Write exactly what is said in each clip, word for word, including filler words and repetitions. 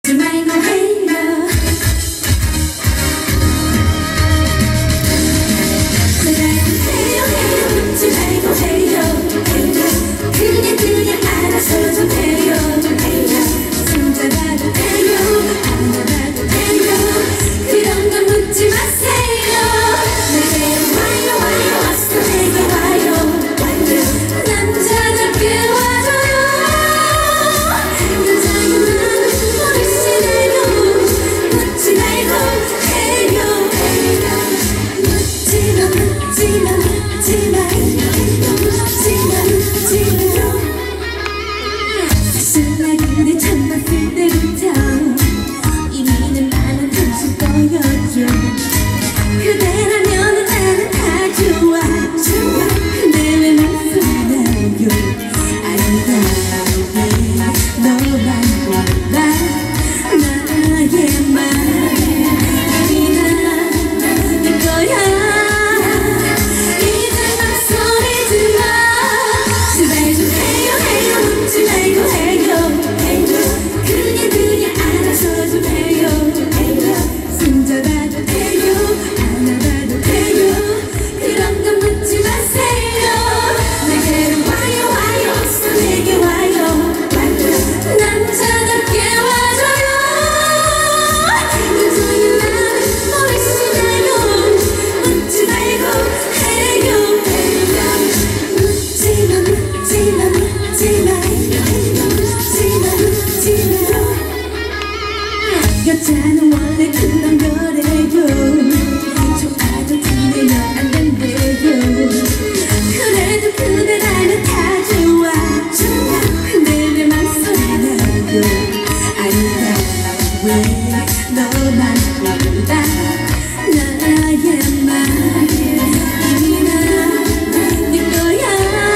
말고 해요. 해요 해요 묻지 말고 해요. 해요 그냥 그냥 알아서 좀 해요. 해요 손잡아도 돼요 안 잡아도 돼요. 그런 건 묻지 마세요. 내게 와요 와요 왔어 내게 와요. 와요 남자답게 와줘요. 여자이면 버리시네요. 묻지 말고 해요. 묻지마 묻지마 묻지마 묻지마 묻지마. 신나게 참았을 때부터 이미는 나는 당신 거였죠. 그대라면 나는 다 좋아 좋아. 근데 왜 목소리 나요. 아니다 왜 너만 몰라 나의 마음이 나네 거야. 이제 맘소리 들어. 제발 좀 해요 해요 묻지 말고 해요. 해요 그냥 그냥 알아서 좀 해요. 해요 손잡아도 돼요 안아봐도 돼요. 그런 건 묻지 마세요. 내게로 와요 와요 어서 내게 와요. 와요 남자답게 와줘요. 여자인 나를 모르시나요. 묻지 말고 해요. 해요 묻지마 묻지마 묻지마 묻지마 묻지마. 여자는 원래 그런 거래요. 좋아도 티내면 안 된대요. 그래도 그대라면 다 좋아 좋아. 근데 왜 망설이 나요. 아니다 왜 너만 몰라 나의 마음이 나네 거야.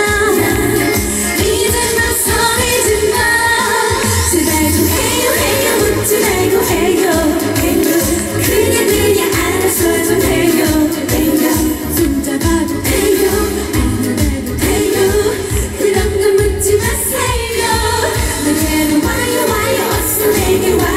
이제 망설이지 마. 제발 좀 해요 해요 묻지 말고 해요. 해요 그냥 그냥 알아서 좀 해요. 해요 손잡아도 돼요 안아봐도 돼요. 그런 건 묻지 마세요. 내게로 와요 와요 어서 내게 와요.